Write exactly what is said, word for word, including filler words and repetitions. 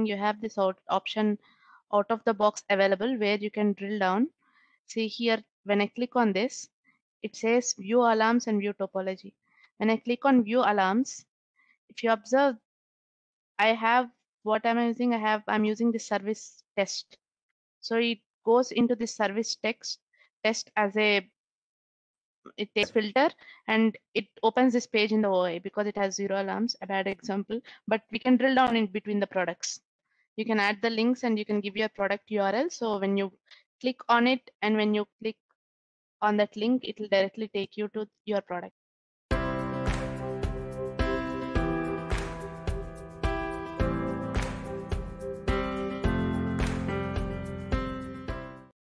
thing, you have this out option out of the box available where you can drill down. See here, when I click on this, it says view alarms and view topology. When I click on view alarms, if you observe, I have what am I using? I have I'm using the service test. So it goes into the service text test as a it takes filter and it opens this page in the O A because it has zero alarms, a bad example, but we can drill down in between the products. You can add the links and you can give your product U R L. So when you click on it and when you click on that link, it will directly take you to your product.